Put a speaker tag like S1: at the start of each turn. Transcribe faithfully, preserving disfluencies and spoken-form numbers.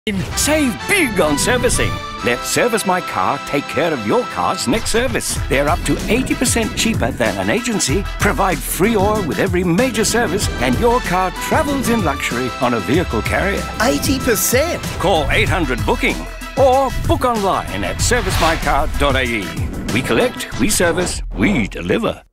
S1: Save big on servicing. Let Service My Car take care of your car's next service. They're up to eighty percent cheaper than an agency, provide free oil with every major service, and your car travels in luxury on a vehicle carrier.
S2: eighty percent?
S1: Call eight hundred booking or book online at service my car dot a e. We collect, we service, we deliver.